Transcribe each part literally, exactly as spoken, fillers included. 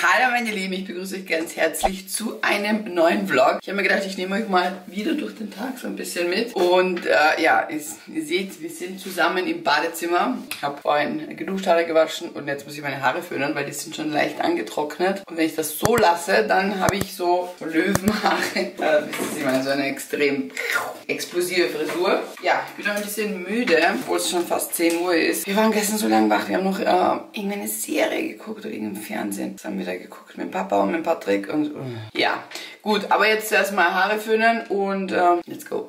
Hallo meine Lieben, ich begrüße euch ganz herzlich zu einem neuen Vlog. Ich habe mir gedacht, ich nehme euch mal wieder durch den Tag so ein bisschen mit. Und äh, ja, es, ihr seht, wir sind zusammen im Badezimmer. Ich habe vorhin geduscht, Haare gewaschen und jetzt muss ich meine Haare föhnen, weil die sind schon leicht angetrocknet. Und wenn ich das so lasse, dann habe ich so Löwenhaare. Äh, wissen Sie mal, so eine extrem explosive Frisur. Ja, ich bin noch ein bisschen müde, obwohl es schon fast zehn Uhr ist. Wir waren gestern so lange wach, wir haben noch äh, irgendeine Serie geguckt oder irgendein Fernsehen. Das haben wir da geguckt mit dem Papa und mit Patrick und uh. ja, gut, aber jetzt erstmal Haare föhnen und uh, let's go.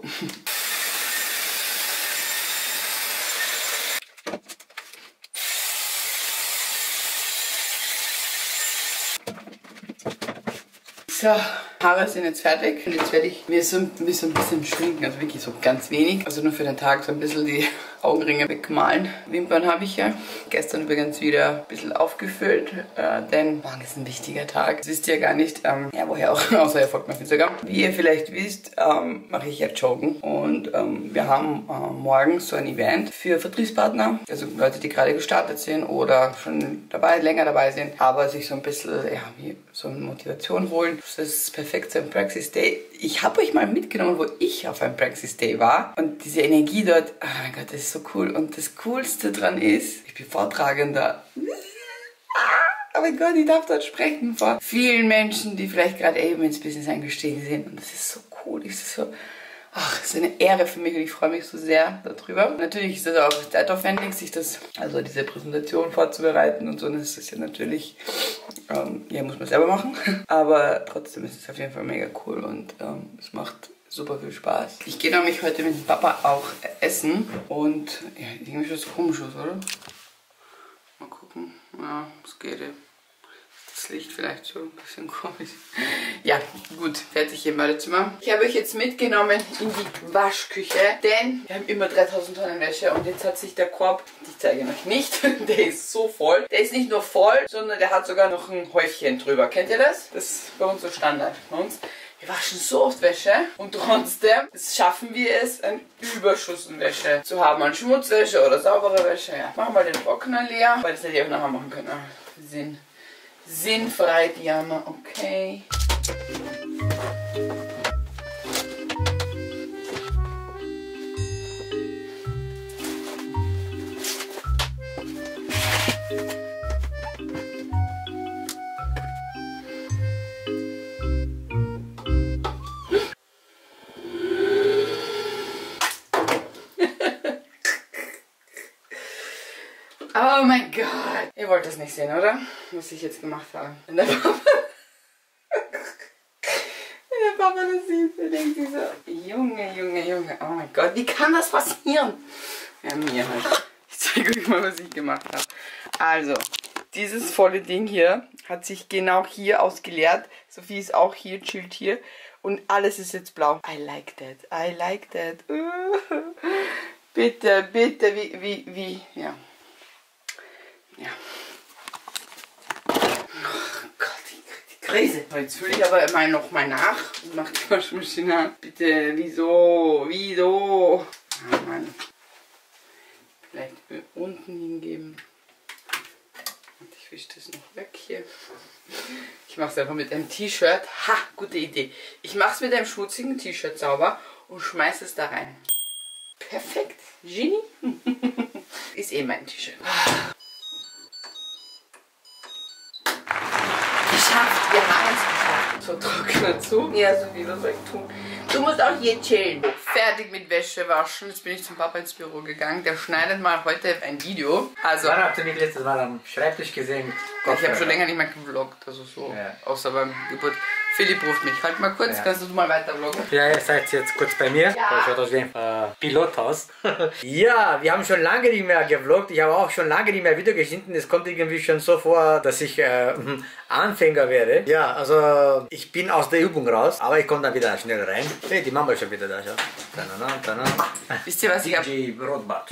So, Haare sind jetzt fertig und jetzt werde ich mir so, mir so ein bisschen schminken, also wirklich so ganz wenig, also nur für den Tag so ein bisschen die Augenringe wegmalen. Wimpern habe ich ja. Gestern übrigens wieder ein bisschen aufgefüllt, äh, denn morgen ist ein wichtiger Tag. Das wisst ihr gar nicht, ähm, ja woher auch, außer ihr folgt mir auf Instagram. Wie ihr vielleicht wisst, ähm, mache ich ja Joggen und ähm, wir haben äh, morgen so ein Event für Vertriebspartner, also Leute, die gerade gestartet sind oder schon dabei, länger dabei sind, aber sich so ein bisschen, ja, wie so eine Motivation holen. Das ist perfekt so ein Praxis Day. Ich habe euch mal mitgenommen, wo ich auf einem Praxis Day war und diese Energie dort, oh mein Gott, das ist so cool. Und das Coolste dran ist, ich bin Vortragender. Oh mein Gott, ich darf dort sprechen vor vielen Menschen, die vielleicht gerade eben ins Business eingestiegen sind. Und das ist so cool. Das ist so, ach, das ist eine Ehre für mich und ich freue mich so sehr darüber. Natürlich ist das auch zeitaufwendig, sich das, also diese Präsentation vorzubereiten und so. Und das ist ja natürlich, ähm, ja, muss man selber machen. Aber trotzdem ist es auf jeden Fall mega cool und ähm, es macht super viel Spaß. Ich gehe nämlich heute mit dem Papa auch essen und ja, irgendwie schaut es komisch aus, oder? Mal gucken. Ja, es geht ja. Das Licht vielleicht schon ein bisschen komisch. Ja, gut, fertig hier im Badezimmer. Ich habe euch jetzt mitgenommen in die Waschküche, denn wir haben immer dreitausend Tonnen Wäsche und jetzt hat sich der Korb, ich zeige ihn euch nicht, der ist so voll. Der ist nicht nur voll, sondern der hat sogar noch ein Häufchen drüber. Kennt ihr das? Das ist bei uns so Standard. Bei uns. Wir waschen so oft Wäsche und trotzdem schaffen wir es, einen Überschuss an Wäsche zu haben. An Schmutzwäsche oder saubere Wäsche. Ja. Machen wir den Trockner leer, weil das hätte ich auch nachher machen können. Sinn. Sinnfrei, Diana, okay. Oh mein Gott. Ihr wollt das nicht sehen, oder? Was ich jetzt gemacht habe. Wenn der Papa, wenn der Papa das sieht, der denkt sich so, Junge, Junge, Junge, oh mein Gott, wie kann das passieren? Ja, mir halt. Ich zeige euch mal, was ich gemacht habe. Also, dieses volle Ding hier hat sich genau hier ausgeleert. Sophie ist auch hier, chillt hier. Und alles ist jetzt blau. I like that, I like that. Bitte, bitte, wie, wie, wie, ja. Ja. Oh Gott, ich krieg die Krise. Jetzt fülle ich aber immer noch mal nach und mache die Waschmaschine an. Bitte, wieso? Wieso? Ah, Mann. Vielleicht unten hingeben. Und ich wische das noch weg hier. Ich mache es einfach mit einem T-Shirt. Ha, gute Idee. Ich mache es mit einem schmutzigen T-Shirt sauber und schmeiße es da rein. Perfekt. Genie. Ist eh mein T-Shirt. Wir haben es geschafft. So Trockner zu. Ja, so wie, was soll ich tun? Du musst auch hier chillen. Fertig mit Wäsche waschen. Jetzt bin ich zum Papa ins Büro gegangen. Der schneidet mal heute ein Video. Also, wann habt ihr mich letztes Mal am Schreibtisch gesehen? Ich habe schon länger nicht mehr gevloggt. Also so. Ja. Außer beim Geburt. Philipp ruft mich. Halt mal kurz, ja. Kannst du mal weiter vloggen? Ja, ihr seid jetzt kurz bei mir. Ja. Da schaut aus wie ein äh, Pilothaus. Ja, wir haben schon lange nicht mehr gevloggt. Ich habe auch schon lange nicht mehr Video geschnitten. Es kommt irgendwie schon so vor, dass ich äh, Anfänger werde. Ja, also ich bin aus der Übung raus, aber ich komme dann wieder schnell rein. Hey, die Mama ist schon wieder da. Schau. Tanana, tanana. Wisst ihr, was ich habe? Die Rotbart.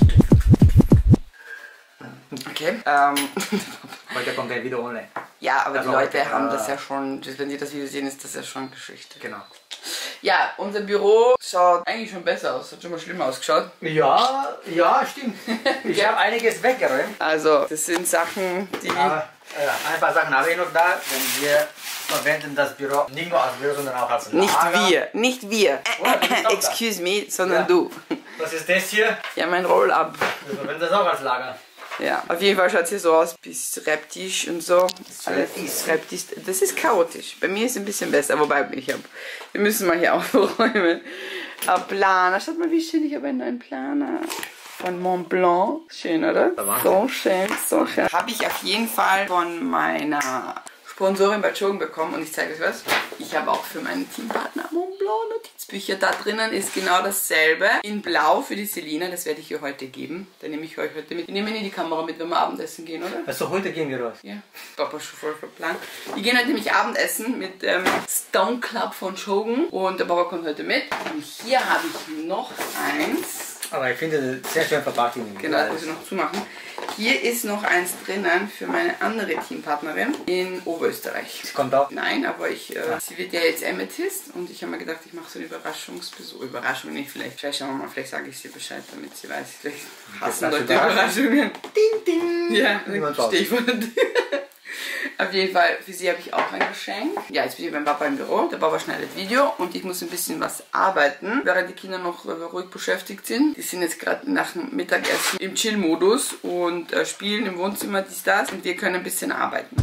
Okay. Ähm. Heute kommt ein Video online. Ja, aber also die Leute heute, haben äh, das ja schon, wenn die das Video sehen, ist das ja schon Geschichte. Genau. Ja, unser Büro schaut eigentlich schon besser aus. Hat schon mal schlimmer ausgeschaut. Ja, ja, stimmt. Ich habe einiges weggeräumt. Also, das sind Sachen, die... Ah, Ja, ein paar Sachen habe ich noch da, denn wir verwenden das Büro nicht nur als Büro, sondern auch als Lager. Nicht wir, nicht wir. Oh, du bist auch da. Excuse me, sondern Ja. du. Was ist das hier? Ja, mein Roll-Up. Wir verwenden das auch als Lager. Ja, auf jeden Fall schaut es hier so aus, bis reptisch und so. Alles ist reptisch. Das ist chaotisch. Bei mir ist es ein bisschen besser, wobei ich habe. Wir müssen mal hier aufräumen. Ein Planer. Schaut mal, wie schön. Ich habe einen neuen Planer. Von Mont Blanc. Schön, oder? So schön, so schön. Habe ich auf jeden Fall von meiner Sponsorin bei Jogen bekommen. Und ich zeige euch was. Ich habe auch für meinen Teampartner Mont Blanc Notizbücher. Da drinnen ist genau dasselbe. In Blau für die Selina. Das werde ich ihr heute geben. Da nehme ich euch heute mit. Wir nehmen in die Kamera mit, wenn wir Abendessen gehen, oder? Also heute gehen wir raus. Ja, Papa schon voll verplant. Wir gehen heute nämlich Abendessen mit dem Stone Club von Shogun. Und der Papa kommt heute mit. Und hier habe ich noch eins. Aber ich finde das sehr schön verpackt. Genau, das muss ich noch zumachen. Hier ist noch eins drinnen für meine andere Teampartnerin in Oberösterreich. Das kommt auch. Nein, aber ich, äh, sie wird ja jetzt Amethyst und ich habe mir gedacht, ich mache so eine Überraschungsbesuch. Überraschung nicht, vielleicht, vielleicht schauen wir mal, vielleicht sage ich sie Bescheid, damit sie weiß. Vielleicht hassen Leute Überraschungen. Ding, ding. Ja, dann stehe ich vor der Tür. Auf jeden Fall, für sie habe ich auch ein Geschenk. Ja, jetzt bin ich beim Papa im Büro. Der Papa schneidet Video und ich muss ein bisschen was arbeiten, während die Kinder noch äh, ruhig beschäftigt sind. Die sind jetzt gerade nach dem Mittagessen im Chill-Modus und äh, spielen im Wohnzimmer dies, das und wir können ein bisschen arbeiten.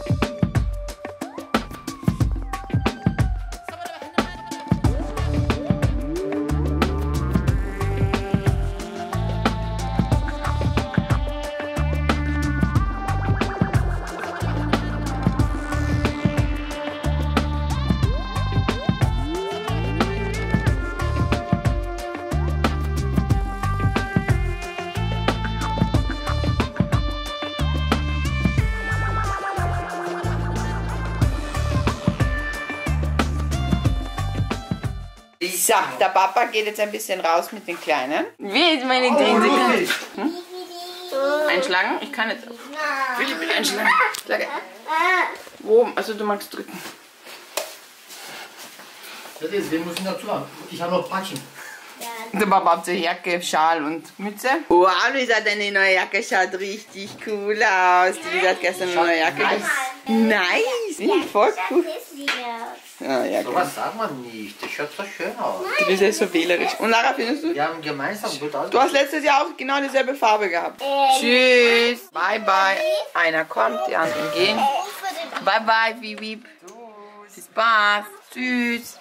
So, der Papa geht jetzt ein bisschen raus mit den Kleinen. Wie ist meine Grinse? Hm? Einschlagen? Ich kann jetzt. Will ich bitte einschlagen? Schlage. Wo? Also du magst drücken. Das ist, den muss ich dazu haben. Ich habe noch Patschen. Der Papa hat so Jacke, Schal und Mütze. Wow, Luisa, deine neue Jacke schaut richtig cool aus. Die Luisa hat gestern eine neue Jacke. Nice! Nice. Voll cool. Ja, ja, So was sagt man nicht. Das schaut so schön aus. Du bist ja so wählerisch. Und Lara, findest du? Wir haben gemeinsam gut ausgesehen. Du hast letztes Jahr auch genau dieselbe Farbe gehabt. Tschüss. Bye, bye. Einer kommt, die anderen gehen. Bye, bye, wie, wie. Viel Spaß. Tschüss.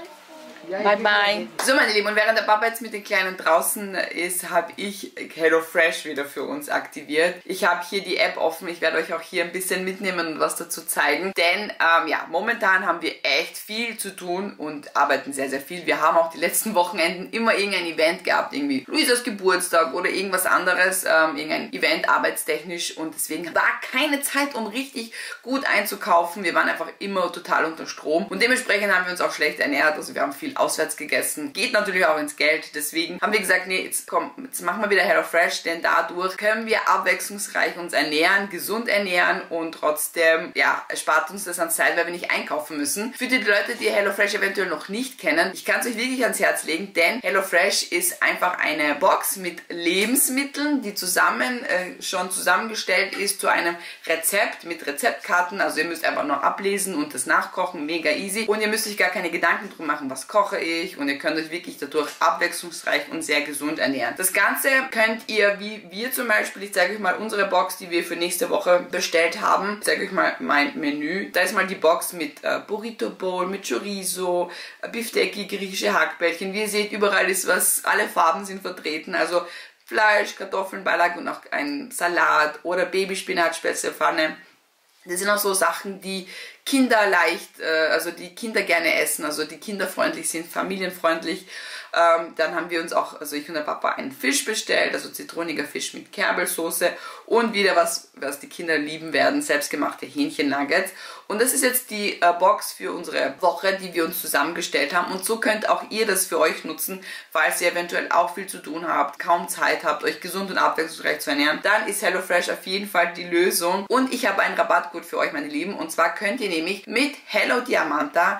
Bye, bye. So, meine Lieben, und während der Papa jetzt mit den Kleinen draußen ist, habe ich HelloFresh wieder für uns aktiviert. Ich habe hier die App offen. Ich werde euch auch hier ein bisschen mitnehmen und was dazu zeigen. Denn, ähm, ja, momentan haben wir echt viel zu tun und arbeiten sehr, sehr viel. Wir haben auch die letzten Wochenenden immer irgendein Event gehabt. Irgendwie Luisas Geburtstag oder irgendwas anderes. Ähm, irgendein Event arbeitstechnisch. Und deswegen war keine Zeit, um richtig gut einzukaufen. Wir waren einfach immer total unter Strom. Und dementsprechend haben wir uns auch schlecht ernährt. Also wir haben viel auswärts gegessen. Geht natürlich auch ins Geld. Deswegen haben wir gesagt, nee, jetzt komm, jetzt machen wir wieder HelloFresh, denn dadurch können wir abwechslungsreich uns ernähren, gesund ernähren und trotzdem, ja, spart uns das an Zeit, weil wir nicht einkaufen müssen. Für die Leute, die HelloFresh eventuell noch nicht kennen, ich kann es euch wirklich ans Herz legen, denn HelloFresh ist einfach eine Box mit Lebensmitteln, die zusammen, äh, schon zusammengestellt ist zu einem Rezept mit Rezeptkarten. Also ihr müsst einfach nur ablesen und das nachkochen, mega easy. Und ihr müsst euch gar keine Gedanken drum machen, was koche ich, und ihr könnt euch wirklich dadurch abwechslungsreich und sehr gesund ernähren. Das Ganze könnt ihr, wie wir zum Beispiel, ich zeige euch mal unsere Box, die wir für nächste Woche bestellt haben. Ich zeige euch mal mein Menü. Da ist mal die Box mit äh, Burrito Bowl, mit Chorizo, äh, Biftecki, griechische Hackbällchen. Wie ihr seht, überall ist was, alle Farben sind vertreten. Also Fleisch, Kartoffeln, Beilage und auch ein Salat oder Babyspinat, Spätzlepfanne. Das sind auch so Sachen, die Kinder leicht, äh, also die Kinder gerne essen, also die kinderfreundlich sind, familienfreundlich. Ähm, dann haben wir uns auch, also ich und der Papa, einen Fisch bestellt, also zitroniger Fisch mit Kerbelsoße und wieder was, was die Kinder lieben werden, selbstgemachte Hähnchennuggets. Und das ist jetzt die äh, Box für unsere Woche, die wir uns zusammengestellt haben. Und so könnt auch ihr das für euch nutzen, falls ihr eventuell auch viel zu tun habt, kaum Zeit habt, euch gesund und abwechslungsreich zu ernähren. Dann ist HelloFresh auf jeden Fall die Lösung. Und ich habe einen Rabattcode für euch, meine Lieben. Und zwar könnt ihr nämlich mit Hello Diamanta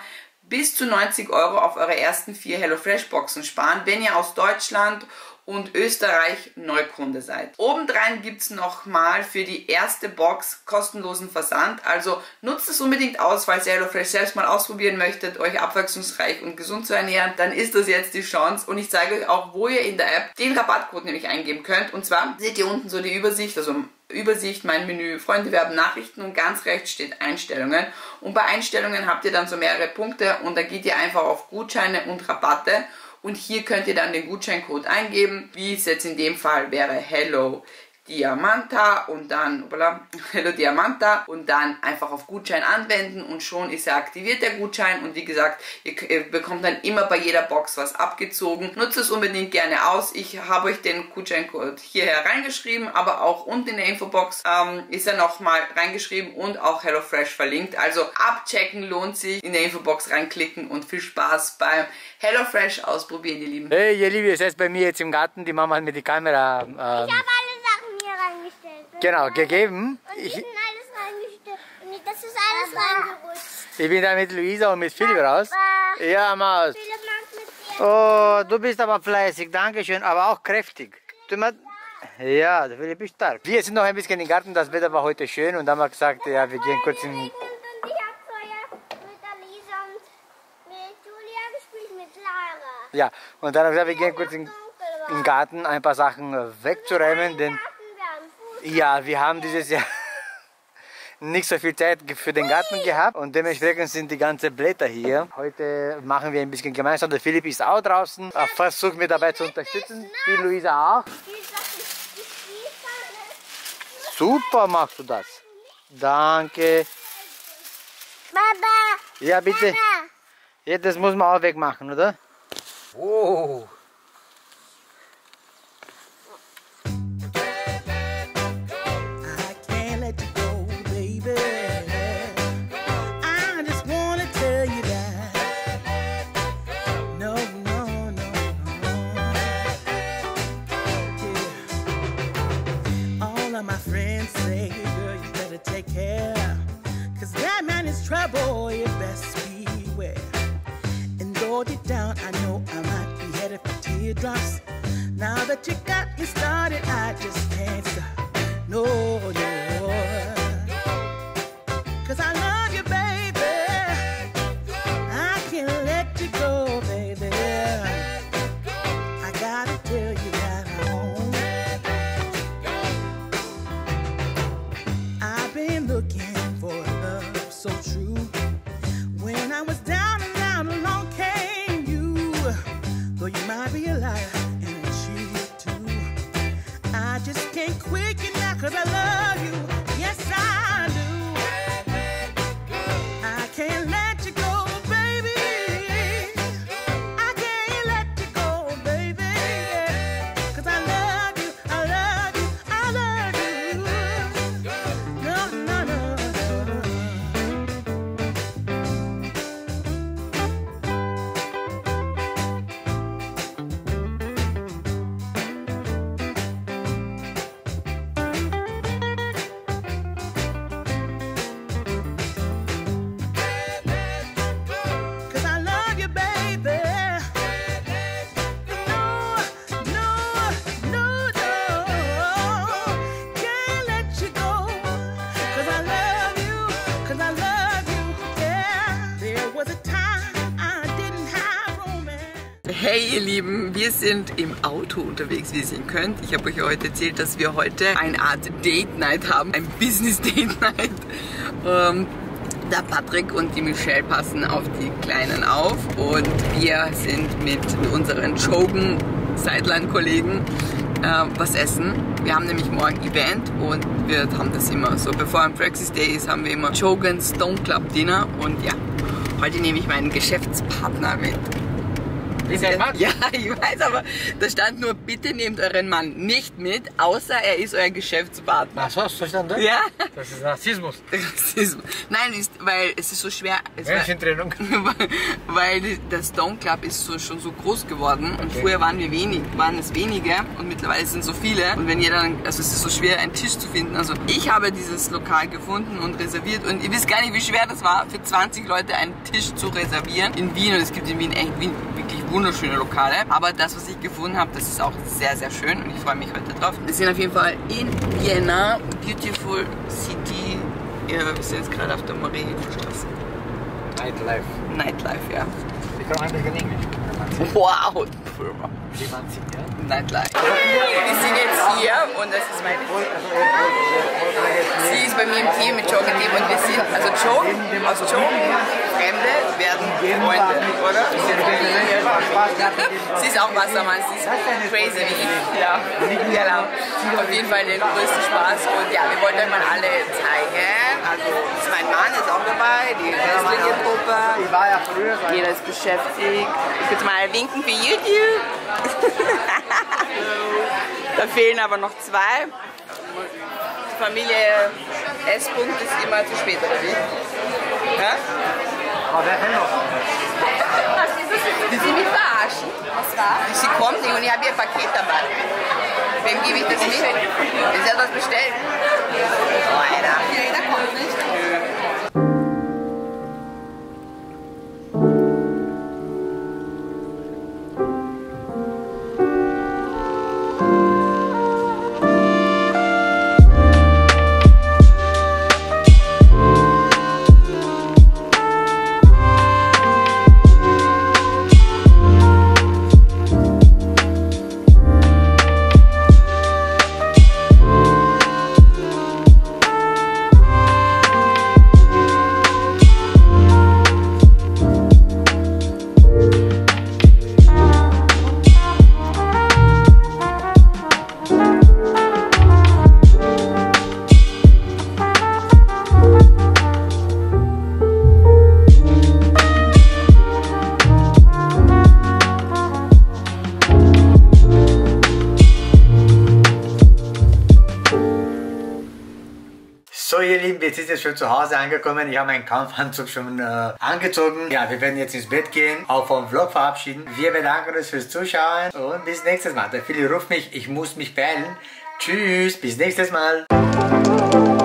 bis zu neunzig Euro auf eure ersten vier HelloFresh-Boxen sparen, wenn ihr aus Deutschland und Österreich Neukunde seid. Obendrein gibt es nochmal für die erste Box kostenlosen Versand. Also nutzt es unbedingt aus, falls ihr HelloFresh selbst mal ausprobieren möchtet, euch abwechslungsreich und gesund zu ernähren. Dann ist das jetzt die Chance. Und ich zeige euch auch, wo ihr in der App den Rabattcode nämlich eingeben könnt. Und zwar seht ihr unten so die Übersicht, also Übersicht, mein Menü, Freunde, Werben, Nachrichten und ganz rechts steht Einstellungen. Und bei Einstellungen habt ihr dann so mehrere Punkte und da geht ihr einfach auf Gutscheine und Rabatte. Und hier könnt ihr dann den Gutscheincode eingeben, wie es jetzt in dem Fall wäre Hello Diamanta und dann voilà, Hello Diamanta und dann einfach auf Gutschein anwenden und schon ist er aktiviert, der Gutschein. Und wie gesagt, ihr, ihr bekommt dann immer bei jeder Box was abgezogen. Nutzt es unbedingt gerne aus. Ich habe euch den Gutscheincode hierher reingeschrieben, aber auch unten in der Infobox ähm, ist er nochmal reingeschrieben und auch HelloFresh verlinkt. Also abchecken lohnt sich, in der Infobox reinklicken und viel Spaß beim HelloFresh ausprobieren, ihr Lieben. Hey, ihr Lieben, ihr seid bei mir jetzt im Garten, die Mama hat mir die Kamera ähm, ich habe alle Sachen hier reingestellt. genau, gegeben. Und Ich, ich bin alles reingestellt. Und das ist alles reingerutscht. ich bin da mit Luisa und mit Philipp raus. Papa. Ja, Maus. Philipp macht mit dir. Oh, du bist aber fleißig, danke schön, aber auch kräftig. Du mal, ja, der Philipp ist stark. Wir sind noch ein bisschen im Garten, das Wetter war heute schön und dann haben wir gesagt, ja, wir gehen kurz in... Und ich habe vorher mit Alisa und mit Julia gespielt, mit Lara. Ja, und dann haben wir gesagt, wir gehen kurz in, im Garten ein paar Sachen wegzuräumen, denn ja, wir haben dieses Jahr nicht so viel Zeit für den Garten gehabt und dementsprechend sind die ganzen Blätter hier. Heute machen wir ein bisschen gemeinsam. Der Philipp ist auch draußen, versucht mir dabei zu unterstützen. Die Luisa auch. Super machst du das. Danke. Baba. Ja, bitte. Ja, das muss man auch wegmachen, oder? Oh. Trouble, you best beware. And though deep down, I know I might be headed for teardrops. Now that you got me started, I just can't stop. No, no. Cause I love you, baby. I can't let you go, baby. I gotta tell you that I won't. I've been looking for love so true. When I was down and out, along came you. Though you might be a liar and a cheat too, I just can't quit you now cause I love you. Yes, I do. I can't let you go, baby. I can't let you go, baby. Cause I love you, I love you, I love you. No, no, no. Hey ihr Lieben, wir sind im Auto unterwegs, wie ihr sehen könnt. Ich habe euch heute erzählt, dass wir heute eine Art Date Night haben, ein Business Date Night. Ähm, der Patrick und die Michelle passen auf die Kleinen auf und wir sind mit unseren Jogan Sideline-Kollegen äh, was essen. Wir haben nämlich morgen Event und wir haben das immer so, bevor ein Praxis Day ist, haben wir immer Jogan Stone Club Dinner und ja, heute nehme ich meinen Geschäftspartner mit. Ist er ein Mann? Ja, ich weiß, aber da stand nur, bitte nehmt euren Mann nicht mit, außer er ist euer Geschäftspartner. Ach so, hast du verstanden? Ja? Das ist Rassismus. Rassismus. Nein, ist, weil es ist so schwer. Es war, Menschentrennung. weil die, der Stone Club ist so, schon so groß geworden und Okay. früher waren wir wenig, waren es wenige und mittlerweile sind so viele und wenn jeder dann, also es ist so schwer einen Tisch zu finden. Also ich habe dieses Lokal gefunden und reserviert und ihr wisst gar nicht, wie schwer das war, für zwanzig Leute einen Tisch zu reservieren in Wien und es gibt in Wien echt Wien, wirklich wunderschöne Lokale. Aber das, was ich gefunden habe, das ist auch sehr, sehr schön und ich freue mich heute drauf. Wir sind auf jeden Fall in Vienna, beautiful city. Ja, wir sind jetzt gerade auf der Marienstraße. Nightlife. Nightlife, ja. Ich kann eigentlich in Englisch. Wow! Wie man sieht, ja? Nightlife. Wir sind jetzt hier und das ist meine. Sie ist bei mir im Team mit Joe Team und wir sind, also Joe, aus Joe, Fremde werden Freunde, oder? Sie ist auch Wassermann, sie ist crazy wie ich. Ja, genau. Auf jeden Fall den größten Spaß und ja, wir wollten euch mal alle zeigen. Also mein Mann ist auch dabei, die restliche Gruppe. Jeder ist beschäftigt. Ich würde mal winken für YouTube. Da fehlen aber noch zwei. Die Familie S-Punkt ist immer zu spät, oder wie? Ja? Aber wer fällt noch? Will sie mich verarschen? Was war? Sie kommt nicht und ich habe ihr Paket dabei. Wem gebe ich das nicht? Will sie etwas bestellen? Oh, Alter. Jeder kommt nicht. So ihr Lieben, jetzt ist jetzt schon zu Hause angekommen. Ich habe meinen Kampfanzug schon äh, angezogen. Ja, wir werden jetzt ins Bett gehen, auch vom Vlog verabschieden. Wir bedanken uns fürs Zuschauen und bis nächstes Mal. Der Philipp ruft mich, ich muss mich beeilen. Tschüss, bis nächstes Mal.